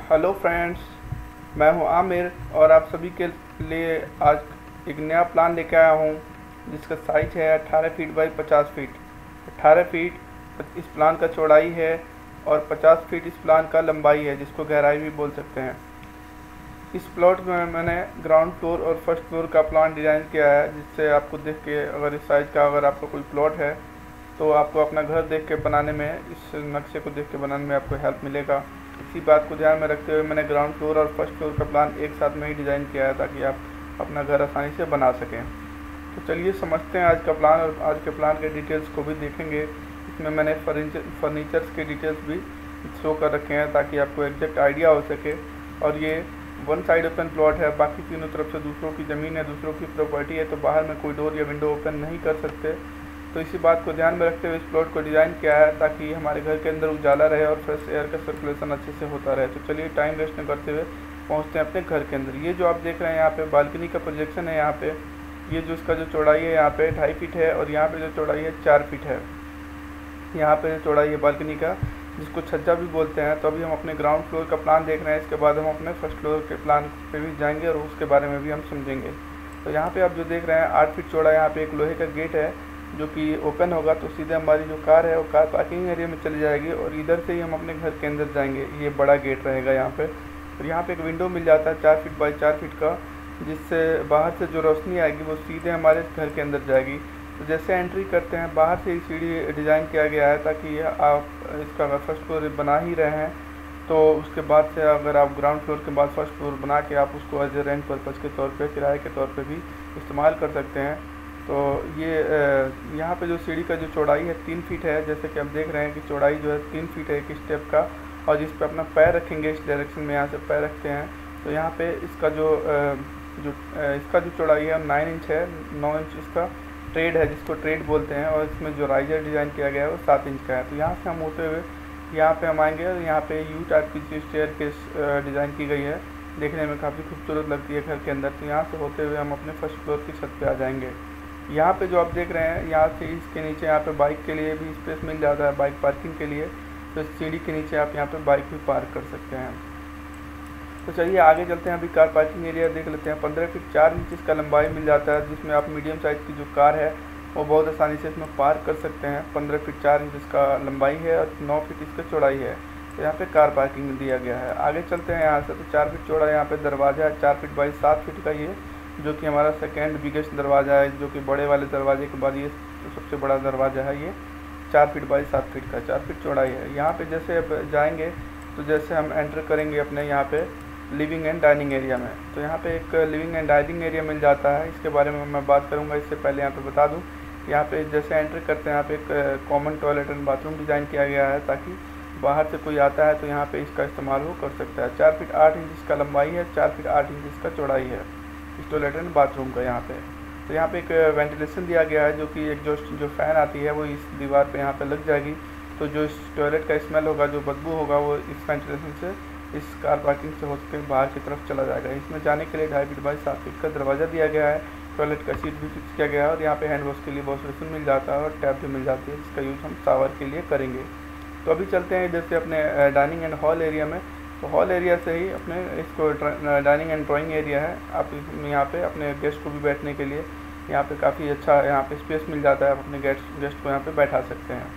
Hello friends, मैं हूं आमिर और आप सभी के लिए आज एक नया प्लान लेके आया हूं जिसका साइज है 18 फीट बाई 50 फीट। 18 फीट इस प्लान का चौड़ाई है और 50 फीट इस प्लान का लंबाई है, जिसको गहराई भी बोल सकते हैं। इस प्लॉट में मैंने ग्राउंड फ्लोर और फर्स्ट फ्लोर का प्लान डिज़ाइन किया है, जिससे आपको देख के अगर इस साइज़ का अगर आपका कोई प्लॉट है तो आपको अपना घर देख के बनाने में, इस नक्शे को देख के बनाने में आपको हेल्प मिलेगा। इसी बात को ध्यान में रखते हुए मैंने ग्राउंड फ्लोर और फर्स्ट फ्लोर का प्लान एक साथ में ही डिज़ाइन किया है, ताकि आप अपना घर आसानी से बना सकें। तो चलिए समझते हैं आज का प्लान, और आज के प्लान के डिटेल्स को भी देखेंगे। इसमें मैंने फर्नीचर्स के डिटेल्स भी शो कर रखे हैं ताकि आपको एग्जैक्ट आइडिया हो सके। और ये वन साइड ओपन प्लॉट है, बाकी तीनों तरफ से दूसरों की ज़मीन है, दूसरों की प्रॉपर्टी है, तो बाहर में कोई डोर या विंडो ओपन नहीं कर सकते। तो इसी बात को ध्यान में रखते हुए इस प्लॉट को डिज़ाइन किया है ताकि हमारे घर के अंदर उजाला रहे और फ्रेश एयर का सर्कुलेशन अच्छे से होता रहे। तो चलिए टाइम वेस्ट न करते हुए पहुंचते हैं अपने घर के अंदर। ये जो आप देख रहे हैं यहाँ पे बालकनी का प्रोजेक्शन है। यहाँ पे ये जो इसका जो चौड़ाई है यहाँ पे 2.5 फीट है, और यहाँ पे जो चौड़ाई है 4 फीट है। यहाँ पे जो चौड़ाई है बालकनी का, जिसको छज्जा भी बोलते हैं। तो अभी हम अपने ग्राउंड फ्लोर का प्लान देख रहे हैं, इसके बाद हम अपने फर्स्ट फ्लोर के प्लान पे भी जाएंगे और उसके बारे में भी हम समझेंगे। तो यहाँ पे आप जो देख रहे हैं 8 फीट चौड़ा यहाँ पे एक लोहे का गेट है जो कि ओपन होगा, तो सीधे हमारी जो कार है वो कार पार्किंग एरिया में चली जाएगी और इधर से ही हम अपने घर के अंदर जाएंगे। ये बड़ा गेट रहेगा यहाँ पे। और यहाँ पे एक विंडो मिल जाता है 4 फीट बाई 4 फीट का, जिससे बाहर से जो रोशनी आएगी वो सीधे हमारे घर के अंदर जाएगी। तो जैसे एंट्री करते हैं बाहर से ही सीढ़ी डिज़ाइन किया गया है, ताकि आप इसका अगर फर्स्ट फ्लोर बना ही रहे हैं तो उसके बाद से अगर आप ग्राउंड फ्लोर के बाद फर्स्ट फ्लोर बना के आप उसको एज ए रेंट पर्पज़ के तौर पे, किराए के तौर पे भी इस्तेमाल कर सकते हैं। तो ये यहाँ पे जो सीढ़ी का जो चौड़ाई है 3 फीट है, जैसे कि आप देख रहे हैं कि चौड़ाई जो है 3 फीट है एक स्टेप का। और जिस पे अपना पैर रखेंगे इस डायरेक्शन में, यहाँ से पैर रखते हैं तो यहाँ पे इसका इसका जो चौड़ाई है 9 इंच है। 9 इंच इसका ट्रेड है, जिसको ट्रेड बोलते हैं। और इसमें जो राइजर डिज़ाइन किया गया है वो 7 इंच का है। तो यहाँ से हम होते हुए यहाँ पे हम आएंगे और यहाँ पे यू टाइप की जो स्टेयर के डिज़ाइन की गई है, देखने में काफ़ी खूबसूरत लगती है घर के अंदर। तो यहाँ से होते हुए हम अपने फर्स्ट फ्लोर की छत पे आ जाएंगे। यहाँ पे जो आप देख रहे हैं यहाँ से इसके नीचे यहाँ पे बाइक के लिए भी स्पेस मिल जाता है, बाइक पार्किंग के लिए। तो इस सीढ़ी के नीचे आप यहाँ पे बाइक भी पार्क कर सकते हैं। तो चलिए आगे चलते हैं, अभी कार पार्किंग एरिया देख लेते हैं। 15 फीट 4 इंच इसका लंबाई मिल जाता है, जिसमें आप मीडियम साइज़ की जो कार है वो बहुत आसानी से इसमें पार्क कर सकते हैं। 15 फीट 4 इंच इसका लंबाई है और 9 फीट इसका चौड़ाई है। तो यहाँ पे कार पार्किंग दिया गया है। आगे चलते हैं यहाँ से, तो 4 फीट चौड़ा यहाँ पे दरवाज़ा है, 4 फीट बाई 7 फीट का ये, जो कि हमारा सेकेंड बिगेस्ट दरवाज़ा है, जो कि बड़े वाले दरवाजे के बाद ये सबसे बड़ा दरवाज़ा है। ये 4 फीट बाई 7 फीट का 4 फीट चौड़ाई है। यहाँ पे जैसे अब जाएंगे तो जैसे हम एंटर करेंगे अपने यहाँ पे लिविंग एंड डाइनिंग एरिया में, तो यहाँ पे एक लिविंग एंड डाइनिंग एरिया मिल जाता है। इसके बारे में मैं बात करूँगा, इससे पहले यहाँ पे बता दूँ, यहाँ पे जैसे एंटर करते हैं यहाँ पे एक common toilet and bathroom design किया गया है, ताकि बाहर से कोई आता है तो यहाँ पे इसका इस्तेमाल वो कर सकता है। 4 फीट 8 इंच इसका लंबाई है, 4 फीट 8 इंच इसका चौड़ाई है इस टॉयलेट एंड बाथरूम का यहाँ पे। तो यहाँ पे एक वेंटिलेशन दिया गया है, जो कि एक जो फ़ैन आती है वो इस दीवार पे यहाँ पे लग जाएगी। तो जो इस टॉयलेट का स्मेल होगा, जो बदबू होगा, वो इस वेंटिलेशन से इस कार पार्किंग से होकर बाहर की तरफ चला जाएगा। इसमें जाने के लिए 2.5 फीट बाई 7 फीट का दरवाज़ा दिया गया है। टॉयलेट का सीट भी फिक्स किया गया है और यहाँ पे हैंड वॉश के लिए वॉश बेसिन मिल जाता है और टैप भी मिल जाती है, जिसका यूज़ हम शावर के लिए करेंगे। तो अभी चलते हैं इधर से अपने डाइनिंग एंड हॉल एरिया में। तो हॉल एरिया से ही अपने इसको डाइनिंग एंड ड्राइंग एरिया है। आप यहाँ पे अपने गेस्ट को भी बैठने के लिए यहाँ पे काफ़ी अच्छा यहाँ पे स्पेस मिल जाता है, आप अपने गेस्ट को यहाँ पे बैठा सकते हैं।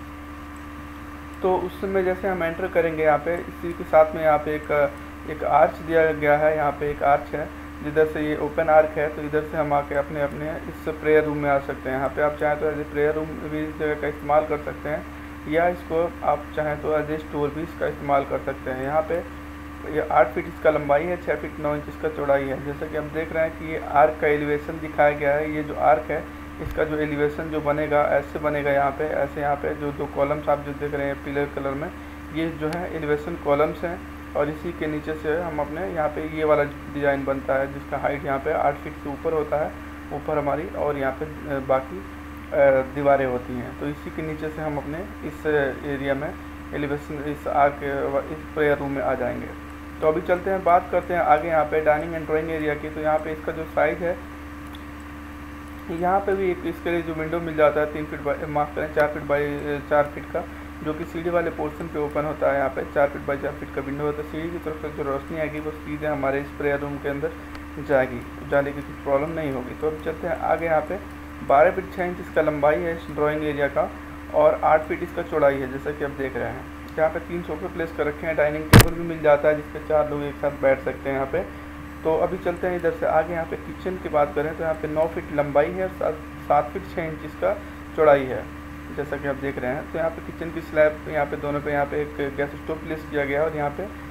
तो उस समय जैसे हम एंटर करेंगे यहाँ पे, इसी के साथ में यहाँ पे एक आर्च दिया गया है। यहाँ पे एक आर्च है, जिधर से ये ओपन आर्क है, तो इधर से हम आके अपने इस प्रेयर रूम में आ सकते हैं। यहाँ पे आप चाहें तो एज ए प्रेयर रूम भी इस जगह का इस्तेमाल कर सकते हैं, या इसको आप चाहें तो एज ए स्टोर भी इसका इस्तेमाल कर सकते हैं। यहाँ पे ये 8 फीट इसका लंबाई है, 6 फीट 9 इंच इसका चौड़ाई है। जैसा कि हम देख रहे हैं कि ये आर्क का एलिवेशन दिखाया गया है। ये जो आर्क है इसका जो एलिवेशन जो बनेगा ऐसे बनेगा, यहाँ पे ऐसे, यहाँ पे जो 2 कॉलम्स आप जो देख रहे हैं पीले कलर में, ये जो है एलिवेशन कॉलम्स हैं। और इसी के नीचे से हम अपने यहाँ पे ये वाला डिज़ाइन बनता है, जिसका हाइट यहाँ पे 8 फीट से ऊपर होता है, ऊपर हमारी, और यहाँ पे बाकी दीवारें होती हैं। तो इसी के नीचे से हम अपने इस एरिया में एलिवेशन इस आर्क इस प्रेयर रूम में आ जाएंगे। तो अभी चलते हैं, बात करते हैं आगे यहाँ पे डाइनिंग एंड ड्राइंग एरिया की। तो यहाँ पे इसका जो साइज़ है, यहाँ पे भी एक इसके लिए जो विंडो मिल जाता है 3 फीट बाई, माफ़ करें 4 फीट बाई 4 फीट का, जो कि सीढ़ी वाले पोर्शन पे ओपन होता है। यहाँ पे 4 फीट बाई 4 फीट का विंडो होता है। सीढ़ी की तरफ से जो रोशनी आएगी वो सीधे हमारे स्प्रे रूम के अंदर जाएगी, उजाले की कुछ प्रॉब्लम नहीं होगी। तो अब चलते हैं आगे। यहाँ पे 12 फीट 6 इंच इसका लंबाई है इस ड्राइंग एरिया का, और 8 फीट इसका चौड़ाई है, जैसा कि आप देख रहे हैं। यहाँ पे 3 सोफे प्लेस कर रखे हैं, डाइनिंग टेबल भी मिल जाता है जिसपे 4 लोग एक साथ बैठ सकते हैं यहाँ पे। तो अभी चलते हैं इधर से आगे। यहाँ पे किचन की बात करें तो यहाँ पे 9 फीट लंबाई है और 7 फीट 6 इंच इसका चौड़ाई है, जैसा कि आप देख रहे हैं। तो यहाँ पे किचन की स्लैब यहाँ पे दोनों पे यहाँ पे एक गैस स्टोव प्लेस किया गया है, और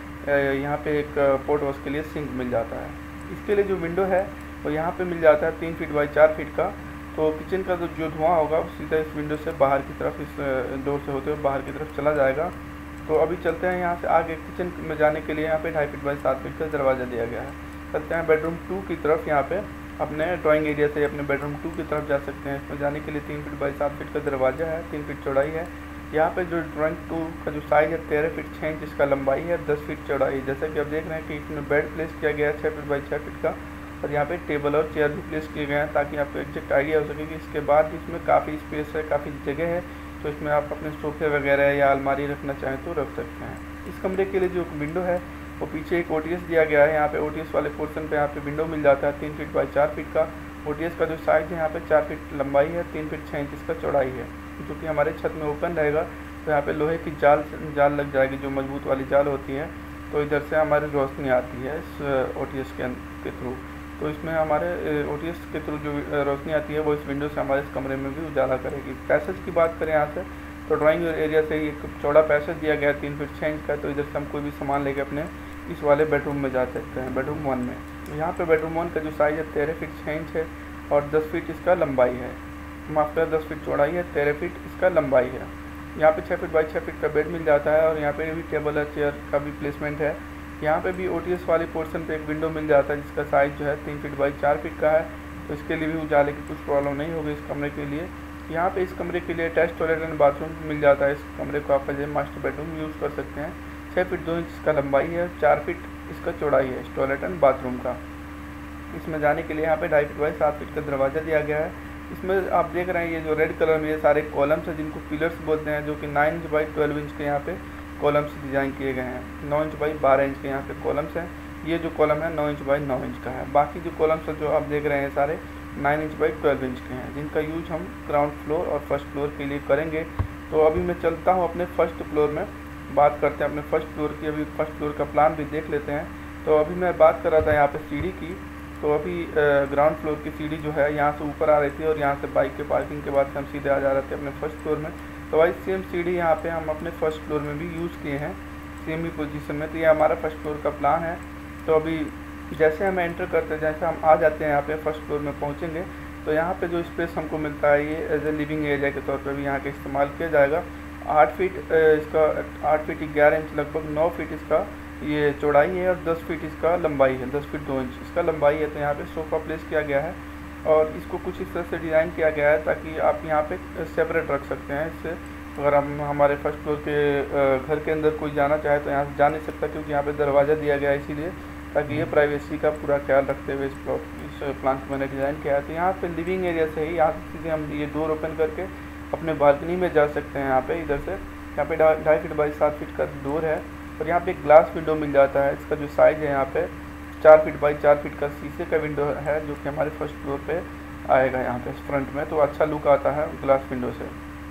यहाँ पे एक पोर्ट वॉश के लिए सिंक मिल जाता है। इसके लिए जो विंडो है वो यहाँ पे मिल जाता है 3 फीट बाई 4 फीट का। तो किचन का जो धुआं होगा वो सीधा इस विंडो से बाहर की तरफ, इस डोर से होते हुए बाहर की तरफ चला जाएगा। तो अभी चलते हैं यहाँ से आगे। किचन में जाने के लिए यहाँ पे 2.5 फीट बाई 7 फीट का दरवाज़ा दिया गया है। चलते हैं बेडरूम 2 की तरफ। यहाँ पे अपने ड्राइंग एरिया से अपने बेडरूम 2 की तरफ जा सकते हैं। इसमें जाने के लिए 3 फीट बाई 7 फीट का दरवाज़ा है, 3 फीट चौड़ाई है। यहाँ पे जो ड्राइंग 2 का जो साइज़ है 13 फीट 6 इंच इसका लंबाई है, 10 फीट चौड़ाई। जैसा कि आप देख रहे हैं कि इसमें बेड प्लेस किया गया है 6 फीट बाई 6 फीट का, और यहाँ पे टेबल और चेयर भी प्लेस किए गए हैं ताकि आपको एग्जैक्ट आइडिया हो सके कि इसके बाद इसमें काफ़ी स्पेस है, काफ़ी जगह है। तो इसमें आप अपने सोफे वगैरह या अलमारी रखना चाहें तो रख सकते हैं। इस कमरे के लिए जो विंडो है वो पीछे एक ओटीएस दिया गया है। यहाँ पे ओटीएस वाले पोर्शन पे यहाँ पे विंडो मिल जाता है 3 फीट बाई 4 फीट का। ओटीएस का जो साइज़ है यहाँ पे 4 फीट लंबाई है, 3 फीट 6 इंच इसका चौड़ाई है, जो कि हमारे छत में ओपन रहेगा। तो यहाँ पे लोहे की जाल लग जाएगी, जो मजबूत वाली जाल होती है। तो इधर से हमारी रोशनी आती है इस ओटीएस के थ्रू। तो इसमें हमारे ओटीएस के थ्रू जो रोशनी आती है वो इस विंडो से हमारे इस कमरे में भी उजाला करेगी। पैसेज की बात करें यहाँ से तो ड्राइंग एरिया से एक चौड़ा पैसेज दिया गया है 3 फीट 6 इंच का। तो इधर से हम कोई भी सामान लेके अपने इस वाले बेडरूम में जा सकते हैं, बेडरूम 1 में। यहाँ पे बेडरूम 1 का जो साइज़ है 13 फीट 6 इंच है और 10 फीट इसका लंबाई है। माफ कर 10 फीट चौड़ाई है, 13 फीट इसका लंबाई है। यहाँ पे 6 फीट बाई 6 फीट का बेड मिल जाता है, और यहाँ पे भी टेबल और चेयर का भी प्लेसमेंट है। यहाँ पे भी ओटीएस वाले पोर्शन पे एक विंडो मिल जाता है जिसका साइज़ जो है 3 फीट बाई 4 फीट का है। तो इसके लिए भी उजाले की कुछ प्रॉब्लम नहीं होगी इस कमरे के लिए। यहाँ पे इस कमरे के लिए अटैच टॉयलेट एंड बाथरूम मिल जाता है। इस कमरे को आप as a master bedroom use कर सकते हैं। 6 फीट 2 इंच इसका लंबाई है, 4 फीट इसका चौड़ाई है इस टॉयलेट एंड बाथरूम का। इसमें जाने के लिए यहाँ पे 2.5 फीट बाई 7 फीट का दरवाज़ा दिया गया है। इसमें आप देख रहे हैं ये जो रेड कलर में ये सारे कॉलम्स हैं जिनको पिलर्स बोलते हैं, जो कि 9 इंच बाई 12 इंच के यहाँ पे कॉलम्स डिज़ाइन किए गए हैं। 9 इंच बाई 12 इंच के यहाँ पे कॉलम्स हैं। ये जो कॉलम है 9 इंच बाई 9 इंच का है। बाकी जो कॉलम्स जो आप देख रहे हैं सारे 9 इंच बाई 12 इंच के हैं, जिनका यूज हम ग्राउंड फ्लोर और फर्स्ट फ्लोर के लिए करेंगे। तो अभी मैं चलता हूँ अपने फर्स्ट फ्लोर में, बात करते हैं अपने फर्स्ट फ्लोर की। अभी फर्स्ट फ्लोर का प्लान भी देख लेते हैं। तो अभी मैं बात कर रहा था यहाँ पे सीढ़ी की। तो अभी ग्राउंड फ्लोर की सीढ़ी जो है यहाँ से ऊपर आ रही थी, और यहाँ से बाइक के पार्किंग के बाद से हम सीधे आ जा रहे थे अपने फर्स्ट फ्लोर में। तो वही सेम सीढ़ी यहाँ पे हम अपने फर्स्ट फ्लोर में भी यूज़ किए हैं, सेम ही पोजीशन में। तो ये हमारा फर्स्ट फ्लोर का प्लान है। तो अभी जैसे हम एंटर करते हैं, जैसे हम आ जाते हैं यहाँ पे फर्स्ट फ्लोर में पहुँचेंगे, तो यहाँ पे जो स्पेस हमको मिलता है ये एज ए लिविंग एरिया के तौर पर भी यहाँ का इस्तेमाल किया जाएगा। 8 फीट इसका 8 फीट 11 इंच लगभग 9 फीट इसका ये चौड़ाई है, और 10 फीट इसका लंबाई है, 10 फीट 2 इंच इसका लंबाई है। तो यहाँ पे सोफ़ा प्लेस किया गया है, और इसको कुछ इस तरह से डिज़ाइन किया गया है ताकि आप यहाँ पे सेपरेट रख सकते हैं। इससे अगर हम हमारे फर्स्ट फ्लोर के घर के अंदर कोई जाना चाहे तो यहाँ से जा नहीं सकता, क्योंकि यहाँ पे दरवाज़ा दिया गया है, इसीलिए ताकि ये प्राइवेसी का पूरा ख्याल रखते हुए इस प्लान को मैंने डिज़ाइन किया है। तो यहाँ पे लिविंग एरिया से ही यहाँ से सीधे हम ये डोर ओपन करके अपने बालकनी में जा सकते हैं। यहाँ पे इधर से यहाँ पे 2.5 फीट बाई 7 फीट का डोर है, और यहाँ पे एक ग्लास विंडो मिल जाता है। इसका जो साइज़ है यहाँ पे 4 फीट बाई 4 फीट का शीशे का विंडो है, जो कि हमारे फर्स्ट फ्लोर पे आएगा यहाँ पे फ्रंट में। तो अच्छा लुक आता है ग्लास विंडो से।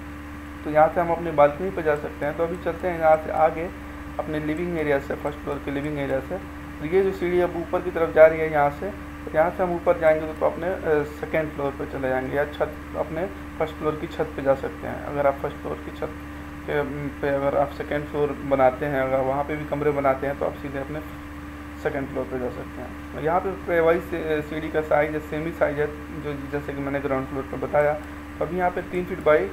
तो यहाँ से हम अपनी बालकनी पे जा सकते हैं। तो अभी चलते हैं यहाँ से आगे अपने लिविंग एरिया से, फर्स्ट फ्लोर के लिविंग एरिया से। तो ये जो सीढ़ी अब ऊपर की तरफ जा रही है यहाँ से, तो यहाँ से हम ऊपर जाएंगे तो अपने सेकेंड फ्लोर पे चले जाएंगे, या छत अपने फर्स्ट फ्लोर की छत पे जा सकते हैं। अगर आप फर्स्ट फ्लोर की छत पे अगर आप सेकेंड फ्लोर बनाते हैं, अगर वहाँ पे भी कमरे बनाते हैं, तो आप सीधे अपने सेकेंड फ्लोर पे जा सकते हैं। यहाँ पे वही सीढ़ी का साइज़ है, सेमी साइज़ है, जो जैसे कि मैंने ग्राउंड फ्लोर पर बताया। तो अभी यहाँ पे 3 फीट बाई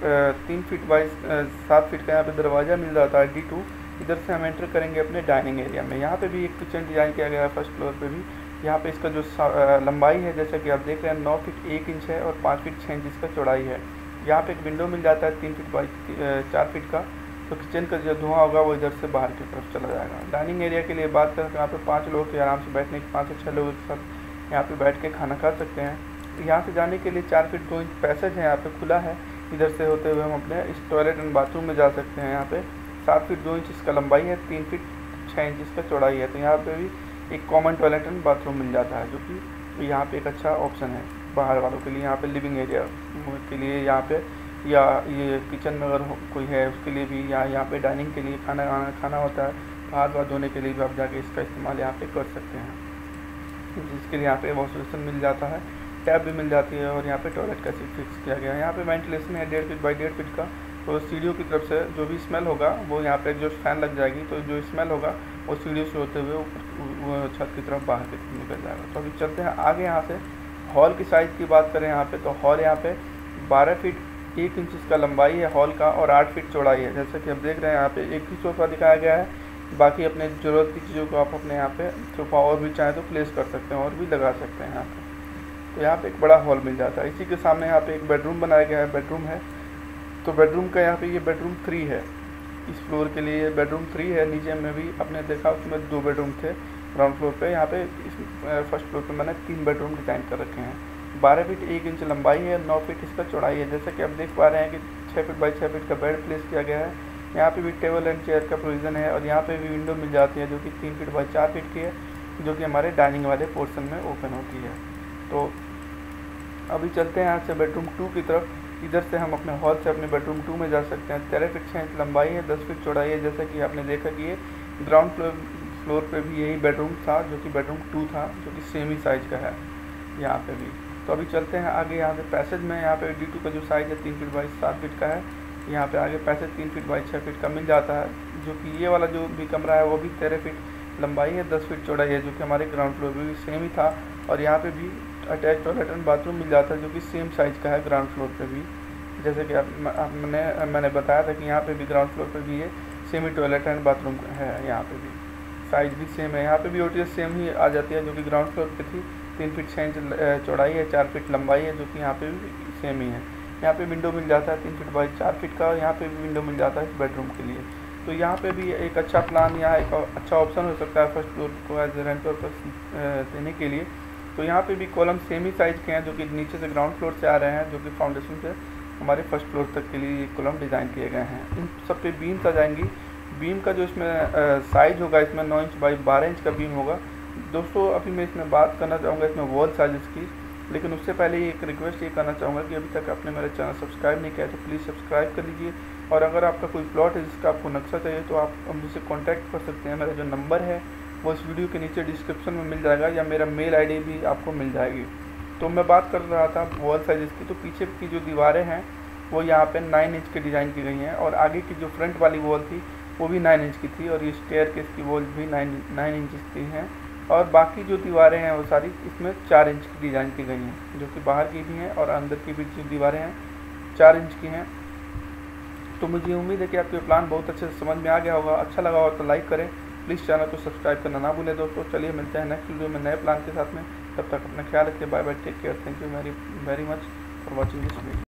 7 फीट का यहाँ पे दरवाज़ा मिल जाता है D2। इधर से हम एंटर करेंगे अपने डाइनिंग एरिया में। यहाँ पे भी एक किचन डिज़ाइन किया गया है फर्स्ट फ्लोर पे भी। यहाँ पे इसका जो लंबाई है, जैसा कि आप देख रहे हैं, 9 फीट 1 इंच है, और 5 फीट 6 इंच इसका चौड़ाई है। यहाँ पे एक विंडो मिल जाता है 3 फीट बाई 4 फीट का। तो किचन का जो धुआं होगा वो इधर से बाहर की तरफ चला जाएगा। डाइनिंग एरिया के लिए बात करें तो यहाँ पे 5 लोग के आराम से बैठने के 5 से 6 लोगों के साथ यहाँ पे बैठ के खाना खा सकते हैं। यहाँ से जाने के लिए 4 फीट 2 इंच पैसेज है, यहाँ पे खुला है। इधर से होते हुए हम अपने इस टॉयलेट एंड बाथरूम में जा सकते हैं। यहाँ पे 7 फीट 2 इंच इसका लंबाई है, 3 फीट 6 इंच इसका चौड़ाई है। तो यहाँ पे भी एक कॉमन टॉयलेट एंड बाथरूम मिल जाता है, जो कि यहाँ पे एक अच्छा ऑप्शन है बाहर वालों के लिए। यहाँ पे लिविंग एरिया के लिए यहाँ पे, या ये किचन में अगर कोई है उसके लिए भी, या यहाँ पे डाइनिंग के लिए खाना होता है, हाथ वाथ धोने के लिए भी आप जाके इसका इस्तेमाल यहाँ पे कर सकते हैं, जिसके लिए यहाँ पे वॉश बेसिन मिल जाता है, टैप भी मिल जाती है, और यहाँ पे टॉयलेट का सीट फिक्स किया गया है। यहाँ पे वेंटिलेशन है 1.5 फीट बाई 1.5 फीट का। तो सीढ़ियों की तरफ से जो भी स्मेल होगा वो यहाँ पे जो फैन लग जाएगी, तो जो स्मेल होगा वो सीढ़ियों से होते हुए वो छत की तरफ बाहर की तरफ निकल जाएगा। तो अभी चलते हैं आगे। यहाँ से हॉल की साइज़ की बात करें यहाँ पे, तो हॉल यहाँ पे 12 फीट 1 इंच इसका लंबाई है हॉल का, और 8 फीट चौड़ाई है। जैसे कि आप देख रहे हैं यहाँ पे एक ही सोफ़ा दिखाया गया है, बाकी अपने ज़रूरत की चीज़ों को आप अपने यहाँ पे सोफ़ा और भी चाहें तो प्लेस कर सकते हैं और भी लगा सकते हैं यहाँ पे। तो यहाँ पे एक बड़ा हॉल मिल जाता है। इसी के सामने यहाँ पे एक बेडरूम बनाया गया है, बेडरूम है। तो बेडरूम का यहाँ पे ये बेडरूम 3 है, इस फ्लोर के लिए बेडरूम 3 है। नीचे में भी आपने देखा उसमें 2 बेडरूम थे ग्राउंड फ्लोर पे। यहाँ पे इस फर्स्ट फ्लोर पे मैंने 3 बेडरूम डिज़ाइन कर रखे हैं। 12 फीट 1 इंच लंबाई है, 9 फीट इसका चौड़ाई है। जैसे कि आप देख पा रहे हैं कि 6 फीट बाई 6 फीट का बेड प्लेस किया गया है। यहाँ पे भी टेबल एंड चेयर का प्रोविज़न है, और यहाँ पे भी विंडो मिल जाती है जो कि 3 फीट बाई 4 फीट की है, जो कि हमारे डाइनिंग वाले पोर्शन में ओपन होती है। तो अभी चलते हैं यहाँ से बेडरूम 2 की तरफ। इधर से हम अपने हॉल से अपने बेडरूम 2 में जा सकते हैं। 13 फीट 6 इंच लंबाई है, 10 फीट चौड़ाई है। जैसे कि आपने देखा कि ये ग्राउंड फ्लोर पे भी यही बेडरूम था, जो कि बेडरूम 2 था, जो कि सेम ही साइज़ का है यहाँ पे भी। तो अभी चलते हैं आगे। यहाँ पे पैसेज में यहाँ पे D2 का जो साइज़ है 3 फीट बाई 7 फीट का है। यहाँ पे आगे पैसेज 3 फीट बाई 6 फीट का मिल जाता है, जो कि ये वाला जो भी कमरा है वो भी 13 फीट लंबाई है, 10 फीट चौड़ाई है, जो कि हमारे ग्राउंड फ्लोर पे भी सेम ही था। और यहाँ पे भी अटैच टॉयलेट एंड बाथरूम मिल जाता है, जो कि सेम साइज़ का है ग्राउंड फ्लोर पे भी। जैसे कि मैंने बताया था कि यहाँ पे भी ग्राउंड फ्लोर पे भी ये सेम ही टॉयलेट एंड बाथरूम है। यहाँ पे भी साइज़ भी सेम है। यहाँ पे भी OTS सेम ही आ जाती है, जो कि ग्राउंड फ्लोर पे थी। 3 फीट 6 इंच चौड़ाई है, 4 फीट लंबाई है, जो कि यहाँ पे भी सेम ही है। यहाँ पे विंडो मिल जाता है 3 फीट बाई 4 फीट का, और यहाँ पे भी विंडो मिल जाता है इस बेडरूम के लिए। तो यहाँ पे भी एक अच्छा प्लान, यहाँ एक अच्छा ऑप्शन हो सकता है फर्स्ट फ्लोर को एज रेंट पर्पस देने के लिए। तो यहाँ पे भी कॉलम सेम ही साइज़ के हैं, जो कि नीचे से ग्राउंड फ्लोर से आ रहे हैं, जो कि फाउंडेशन से हमारे फर्स्ट फ्लोर तक के लिए ये कॉलम डिज़ाइन किए गए हैं। इन सब पे बीम्स आ जाएंगी। बीम का जो इसमें साइज़ होगा, इसमें 9 इंच बाई 12 इंच का बीम होगा। दोस्तों अभी मैं इसमें बात करना चाहूँगा इसमें वॉल साइज़ की, लेकिन उससे पहले एक रिक्वेस्ट ये करना चाहूँगा कि अभी तक आपने मेरा चैनल सब्सक्राइब नहीं किया है तो प्लीज़ सब्सक्राइब कर लीजिए। और अगर आपका कोई प्लॉट है जिसका आपको नक्शा चाहिए तो आप मुझसे कॉन्टैक्ट कर सकते हैं। मेरा जो नंबर है वो इस वीडियो के नीचे डिस्क्रिप्शन में मिल जाएगा, या मेरा मेल ID भी आपको मिल जाएगी। तो मैं बात कर रहा था वॉल साइज़ की। तो पीछे की जो दीवारें हैं वो यहाँ पे 9 इंच की डिज़ाइन की गई हैं, और आगे की जो फ्रंट वाली वॉल थी वो भी 9 इंच की थी, और ये स्टेयरकेस की वॉल भी 9 इंच की हैं। और बाकी जो दीवारें हैं वो सारी इसमें 4 इंच की डिज़ाइन की गई हैं, जो कि बाहर की भी हैं और अंदर की भी जो दीवारें हैं 4 इंच की हैं। तो मुझे उम्मीद है कि आपके प्लान बहुत अच्छे से समझ में आ गया होगा। अच्छा लगा हो तो लाइक करें, प्लीज़ चैनल को सब्सक्राइब करना ना भूलें दोस्तों। चलिए मिलते हैं नेक्स्ट वीडियो में नए प्लान के साथ में। तब तक अपना ख्याल रखिए। Bye bye, take care, thank you very much for watching this video.